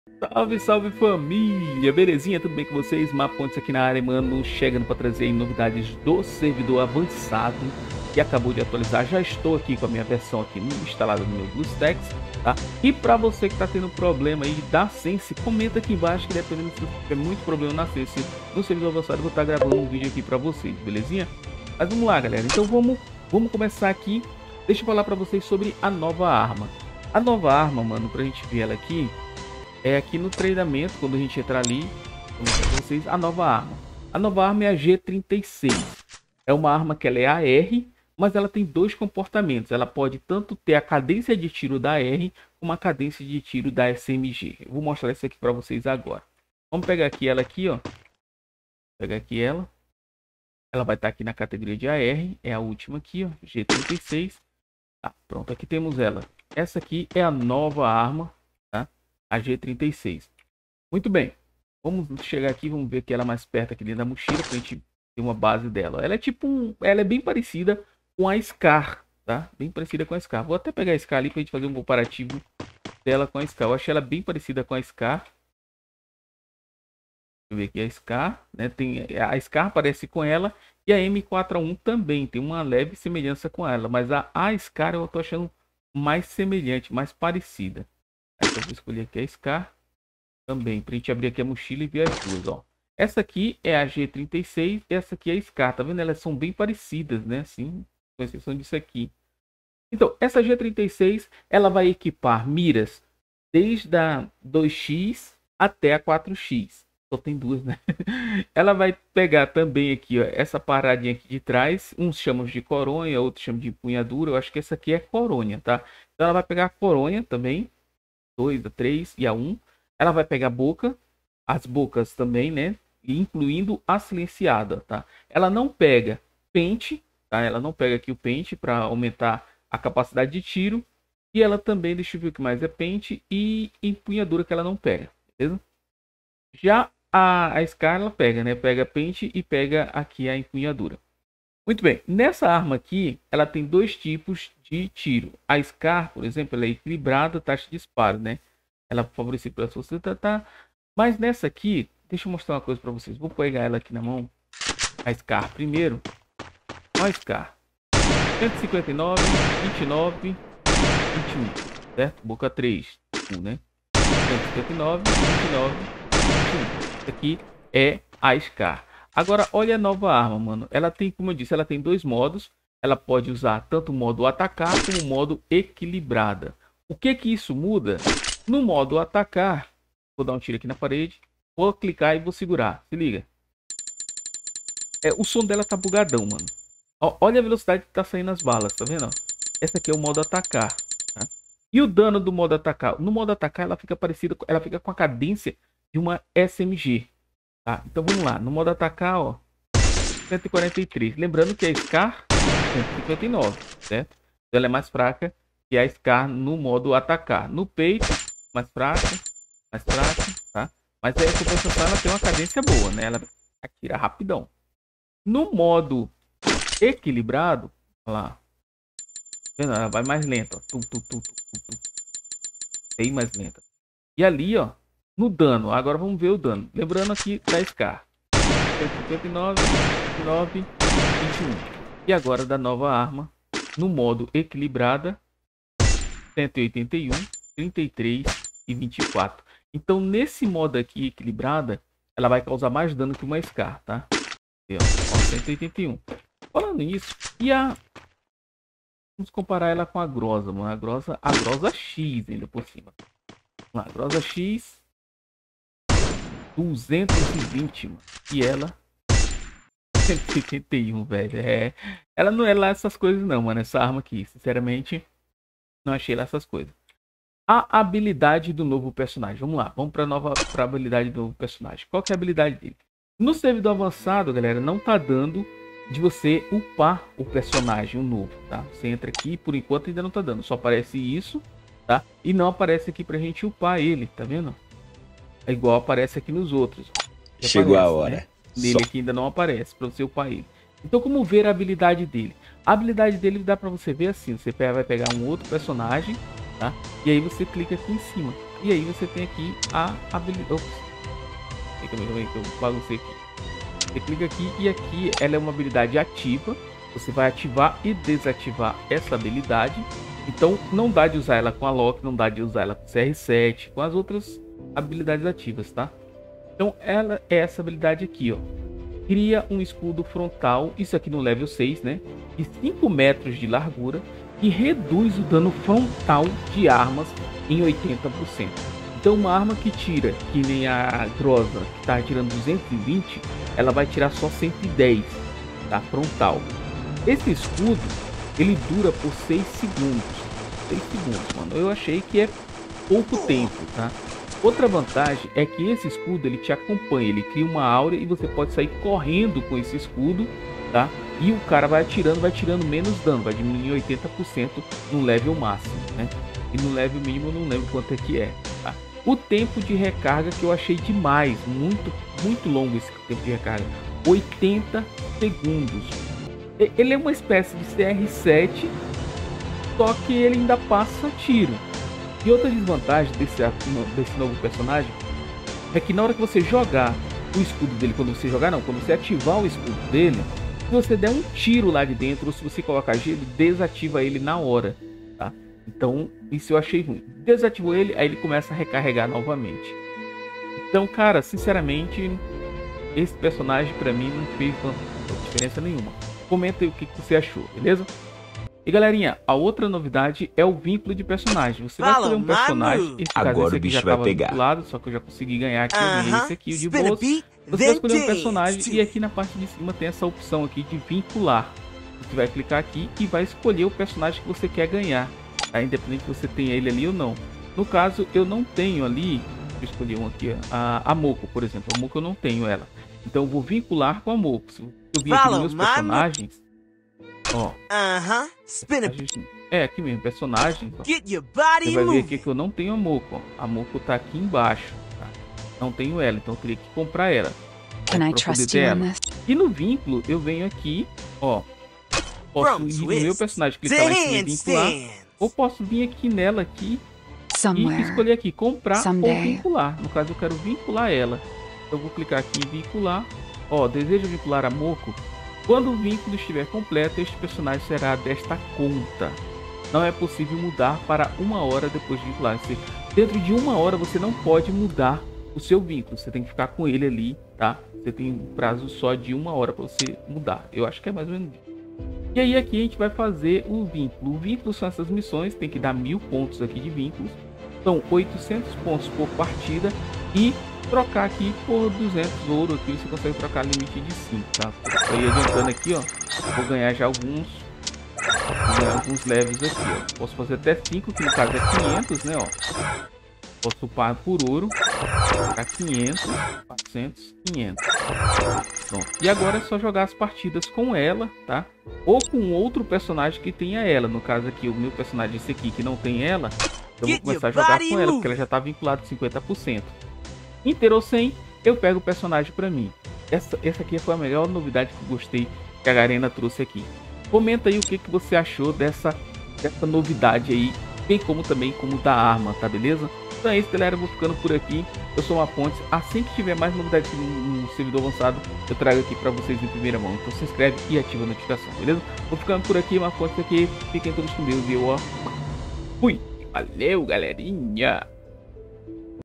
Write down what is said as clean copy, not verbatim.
Salve, salve família! Belezinha? Tudo bem com vocês? Mapontes aqui na área, mano, chegando para trazer aí novidades do servidor avançado que acabou de atualizar. Já estou aqui com a minha versão aqui instalada no meu BlueStacks, tá? E para você que está tendo problema aí da Sense, comenta aqui embaixo que dependendo se você tiver muito problema na Sense no servidor avançado, eu vou estar gravando um vídeo aqui para vocês, belezinha? Mas vamos lá, galera. Então vamos começar aqui. Deixa eu falar para vocês sobre a nova arma. A nova arma, mano, pra gente ver ela aqui, é aqui no treinamento, quando a gente entrar ali, vou mostrar pra vocês a nova arma. A nova arma é a G36. É uma arma que ela é AR, mas ela tem dois comportamentos. Ela pode tanto ter a cadência de tiro da AR, como a cadência de tiro da SMG. Eu vou mostrar isso aqui para vocês agora. Vamos pegar aqui ela aqui, ó. Pegar aqui ela. Ela vai estar aqui na categoria de AR. É a última aqui, ó. G36. Tá, pronto. Aqui temos ela. Essa aqui é a nova arma, tá? A G36. Muito bem. Vamos chegar aqui, vamos ver que ela é mais perto aqui dentro da mochila pra gente ter uma base dela. Ela é tipo ela é bem parecida com a Scar, tá? Bem parecida com a Scar. Vou até pegar a Scar ali pra gente fazer um comparativo dela com a Scar. Eu achei ela bem parecida com a Scar. Deixa eu ver aqui a Scar, né? A Scar parece com ela e a M4A1 também tem uma leve semelhança com ela, mas a Scar eu tô achando mais semelhante, mais parecida. Então eu vou escolher aqui a Scar também, pra gente abrir aqui a mochila e ver as duas, ó. Essa aqui é a G36, essa aqui é a Scar, tá vendo? Elas são bem parecidas, né? Assim, com exceção disso aqui. Então, essa G36, ela vai equipar miras desde a 2x até a 4x. Só tem duas, né? Ela vai pegar também aqui, ó, essa paradinha aqui de trás. Uns chamam de coronha, outros chamam de empunhadura. Eu acho que essa aqui é coronha, tá? Então ela vai pegar a coronha também. 2, a 3 e a 1. Ela vai pegar a boca, as bocas também, né? Incluindo a silenciada, tá? Ela não pega pente, tá? Ela não pega aqui o pente para aumentar a capacidade de tiro. E ela também, deixa eu ver o que mais é pente e empunhadura que ela não pega, beleza? Já a Scar ela pega, né? Pega pente e pega aqui a empunhadura. Muito bem, nessa arma aqui, ela tem dois tipos de tiro. A Scar, por exemplo, ela é equilibrada, taxa de disparo, né? Ela favorece para você tratar. Mas nessa aqui, deixa eu mostrar uma coisa para vocês. Vou pegar ela aqui na mão. A Scar primeiro. Olha a Scar. 159, 29, 21. Certo? Boca 3. 1, né? 159, 29, 21. Essa aqui é a Scar. Agora, olha a nova arma, mano. Ela tem, como eu disse, ela tem dois modos. Ela pode usar tanto o modo atacar como o modo equilibrada. O que que isso muda? No modo atacar, vou dar um tiro aqui na parede. Vou clicar e vou segurar. Se liga. O som dela tá bugadão, mano. Ó, olha a velocidade que tá saindo as balas, tá vendo? Essa aqui é o modo atacar. Tá? E o dano do modo atacar? No modo atacar, ela fica parecida, ela fica com a cadência de uma SMG. Tá? Então vamos lá. No modo atacar, ó. 143. Lembrando que a Scar 159, certo? Então ela é mais fraca que a Scar no modo atacar. No peito, mais fraca, tá? Mas a compensação ela tem uma cadência boa, né? Ela atira rapidão. No modo equilibrado, olha lá. Ela vai mais lenta, ó. Bem mais lenta. E ali, ó, no dano. Agora vamos ver o dano. Lembrando aqui da Scar. 159, 29, 21. E agora da nova arma no modo equilibrada 181, 33 e 24. Então nesse modo aqui equilibrada, ela vai causar mais dano que uma Scar, tá? Aqui, ó, 181. Falando nisso, vamos comparar ela com a Groza, mano. A Groza X ainda por cima. Vamos lá, a Groza X 220, mano. E ela 181, velho. Ela não é lá essas coisas não, mano. Essa arma aqui, sinceramente, não achei lá essas coisas. A habilidade do novo personagem. Vamos lá, vamos pra habilidade do novo personagem. Qual que é a habilidade dele? No servidor avançado, galera, não tá dando de você upar o personagem, o novo, tá? Você entra aqui, por enquanto ainda não tá dando. Só aparece isso, tá? E não aparece aqui pra gente upar ele, tá vendo? É igual aparece aqui nos outros. Chegou Aparece, a hora. né? Nele aqui ainda não aparece para você upar ele. Então como ver a habilidade dele? A habilidade dele dá para você ver assim. Você vai pegar um outro personagem, tá? E aí você clica aqui em cima. E aí você tem aqui a habilidade. Ops. Calma aí que eu baguncei aqui. Você clica aqui e aqui ela é uma habilidade ativa. Você vai ativar e desativar essa habilidade. Então não dá de usar ela com a Loki, não dá de usar ela com CR7, com as outras habilidades ativas, tá? Então ela é essa habilidade aqui, ó. Cria um escudo frontal, isso aqui no level 6, né? De 5 metros de largura e reduz o dano frontal de armas em 80%. Então uma arma que tira, que nem a Groza, que tá tirando 220, ela vai tirar só 110, tá? Frontal. Esse escudo, ele dura por 6 segundos. 6 segundos, mano. Eu achei que é pouco tempo, tá? Outra vantagem é que esse escudo, ele te acompanha. Ele cria uma áurea e você pode sair correndo com esse escudo, tá? E o cara vai tirando menos dano. Vai diminuir 80% no level máximo, né? E no level mínimo eu não lembro quanto é que é, tá? O tempo de recarga que eu achei demais. Muito longo esse tempo de recarga. 80 segundos. Ele é uma espécie de CR7, só que ele ainda passa tiro. E outra desvantagem desse novo personagem é que na hora que você jogar o escudo dele, quando você ativar o escudo dele, se você der um tiro lá de dentro, ou se você colocar gelo, desativa ele na hora, tá? Então isso eu achei ruim. Desativou ele, aí ele começa a recarregar novamente. Então, cara, sinceramente, esse personagem pra mim não fez diferença nenhuma. Comenta aí o que você achou, beleza? E galerinha, a outra novidade é o vínculo de personagem. Você vai escolher um personagem, esse caso esse aqui já estava vinculado, só que eu já consegui ganhar aqui, eu ganhei esse aqui, o de bolsa. Você vai escolher um personagem e aqui na parte de cima tem essa opção aqui de vincular. Você vai clicar aqui e vai escolher o personagem que você quer ganhar, tá? Independente se você tem ele ali ou não. No caso, eu não tenho ali, deixa eu escolher um aqui, a Moko, por exemplo. A Moko eu não tenho ela. Então eu vou vincular com a Moko. Eu vim aqui nos meus personagens. Ó. É, aqui mesmo, personagens. Ó. Você vai ver aqui que eu não tenho a Moko. Ó. A Moko tá aqui embaixo. Tá? Não tenho ela, então eu teria que comprar ela. E no vínculo, eu venho aqui, ó. Posso ir no meu personagem, clicar lá em cima e vincular. Ou posso vir aqui nela aqui e escolher aqui, comprar ou vincular. No caso, eu quero vincular ela. Eu vou clicar aqui em vincular. Ó, deseja vincular a Moko? Quando o vínculo estiver completo, este personagem será desta conta. Não é possível mudar para 1 hora depois de vincular. Dentro de 1 hora você não pode mudar o seu vínculo. Você tem que ficar com ele ali, tá? Você tem um prazo só de 1 hora para você mudar. Eu acho que é mais ou menos isso. E aí aqui a gente vai fazer o vínculo. O vínculo são essas missões, tem que dar 1000 pontos aqui de vínculos. São 800 pontos por partida e trocar aqui por 200 ouro aqui você consegue trocar limite de 5, tá? Aí adiantando aqui, ó, vou ganhar já alguns levels aqui, ó. Posso fazer até 5, que no caso é 500, né, ó. Posso upar por ouro para 500, 400, 500. Pronto. E agora é só jogar as partidas com ela, tá? Ou com outro personagem que tenha ela. No caso aqui, o meu personagem esse aqui que não tem ela, eu vou começar a jogar com ela, porque ela já está vinculada 50%. Inteiro ou sem, eu pego o personagem para mim. Essa aqui foi a melhor novidade que eu gostei que a Garena trouxe aqui. Comenta aí o que você achou dessa novidade aí, bem como também como da arma, tá beleza? Então é isso, galera, eu vou ficando por aqui. Eu sou uma Pontes. Assim que tiver mais novidades no servidor avançado, eu trago aqui para vocês em primeira mão. Então se inscreve e ativa a notificação, beleza? Vou ficando por aqui, uma Pontes aqui. Fiquem todos com Deus e eu, ó, fui! Valeu, galerinha!